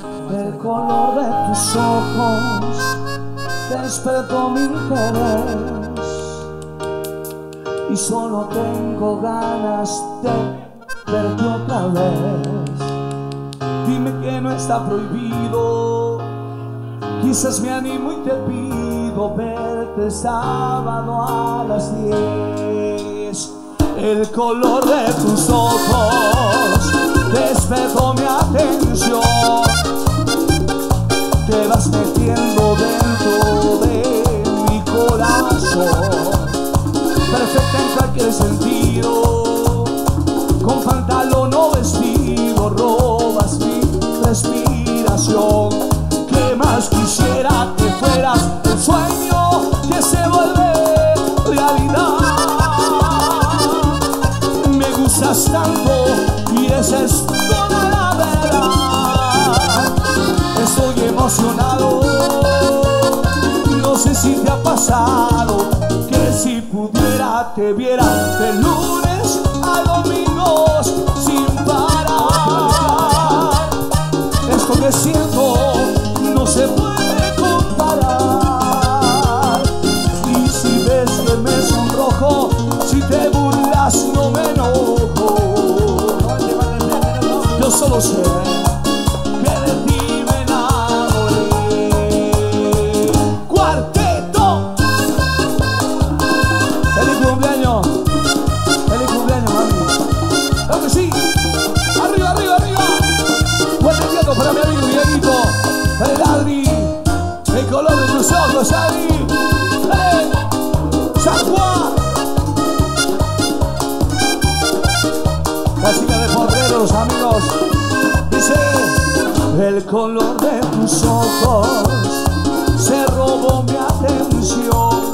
El color de tus ojos despertó mi interés y solo tengo ganas de verte otra vez. Dime que no está prohibido, quizás me animo y te pido verte sábado a las 10. El color de tus ojos despertó mi atención. Te vas metiendo dentro de mi corazón, perfecta en cualquier sentido, con pantalón o vestido, robas mi respiración. ¿Qué más quisiera que fueras el sueño que se vuelve realidad? Me gustas tanto y esa es toda la verdad. Estoy emocionado, no sé si te ha pasado que si pudiera te viera de lunes a domingos sin parar. Esto que siento no se puede comparar. Y si ves que me sonrojo, si te burlas no me enojo. Yo solo sé que de ti me enamoré. Cuarteto. Feliz cumpleaños, mami. Claro que sí. Arriba, arriba, arriba. Fuerte aplauso para mi amigo Dieguito, para el Adri. El color de tus ojos, Adri. ¡Dale! ¡San Juan! La chica de Porreros, amigos. Dice: el color de tus ojos se robó mi atención.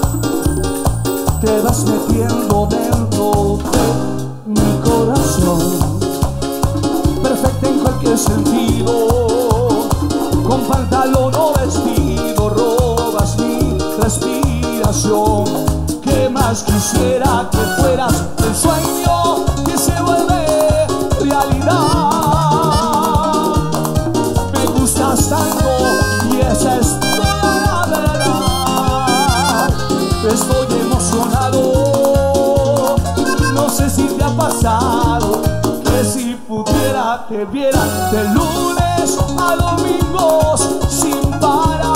Te vas metiendo dentro de mi corazón, perfecta en cualquier sentido, con pantalón o vestido, robas mi respiración. ¿Qué más quisiera que fueras el sueño que se vuelve realidad? Me gustas tanto y esa es toda la verdad. Estoy emocionado, no sé si te ha pasado que si pudiera te viera de lunes a domingos sin parar.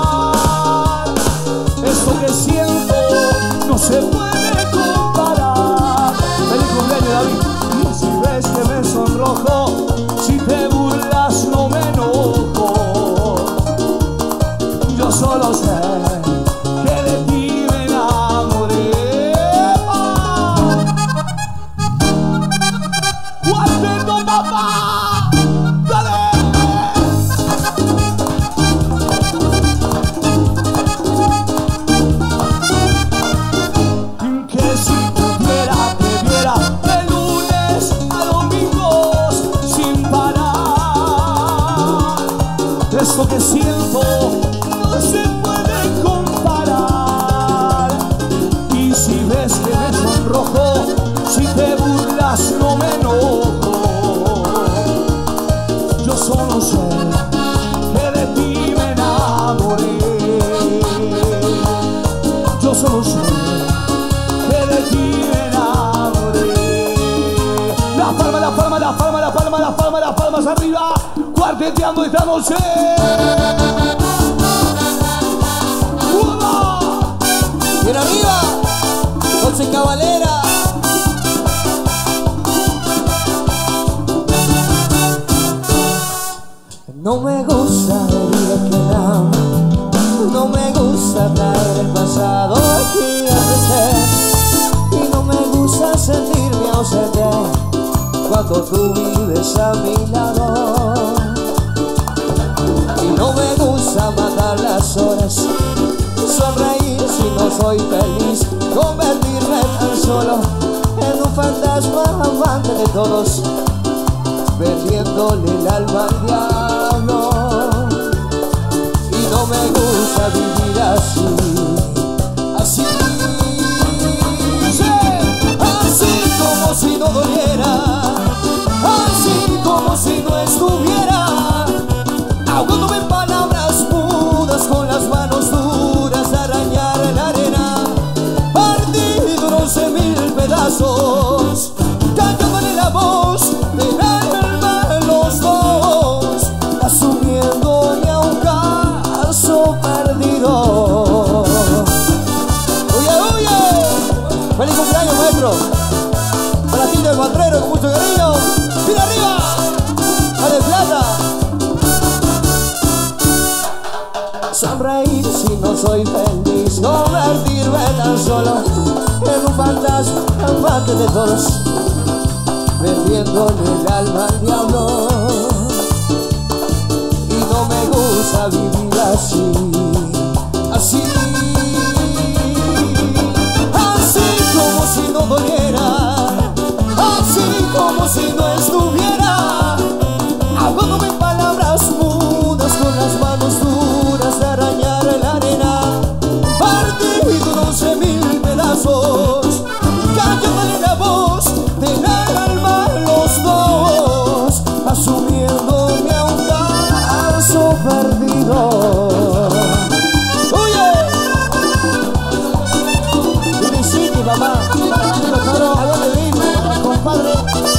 Esto que siento no se puede comparar. Feliz cumpleaños, David. Y si ves que me sonrojo, si te burlas no me enojo. Yo solo sé que de ti me enamoré. ¡Cuarteto, papá! ¡Dale! Que si pudiera te viera de lunes a domingos sin parar. Esto que siento no se puede comparar. Y si ves que me sonrojo, si te burlas no me enojo. Yo solo sé que de ti me enamoré. Yo solo sé que de ti me enamoré. Las palmas, las palmas, las palmas, las palmas, las palmas, las palmas arriba. Cuarteteando esta noche. Bien arriba, Dolce Cabalera. No me gusta herir quien ama, no me gusta traer el pasado aquí a presente, y no me gusta sentirme ausente cuando tú vives a mi lado. Y no me gusta matar las horas, sonreír si no soy feliz, convertirme tan solo en un fantasma amante de todos, vendiéndole el alma al diablo. Y no me gusta vivir así, así, así como si no doliera, así como si no estuviera. sonreír si no soy feliz? Convertirme tan solo en un fantasma amante de todos, vendiéndole el alma al diablo. Y no me gusta vivir así, así, así como si no doliera, así como si no estuviera, hablándome palabras mudas con las manos duras de arañar la arena, partido en 11.000 pedazos, callándole la voz del alma a los dos, asumiéndome a un caso perdido. ¡Oye! Felicite, papá, ¿a dónde vive, compadre?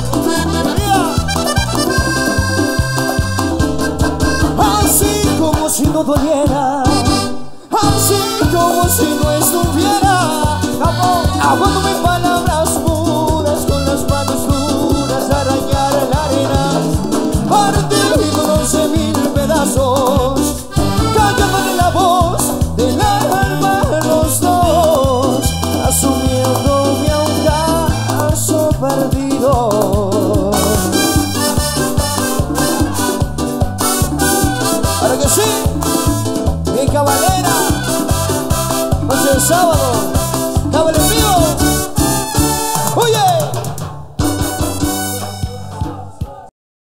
Así como si no doliera, así como si no estuviera, hablándome palabras mudas con las manos duras de arañar la arena, partido en 11.000 pedazos, callándole la voz del alma a los dos, asumiéndome a un caso perdido. ¿Para que sí? Mi cabalera, noche de sábado.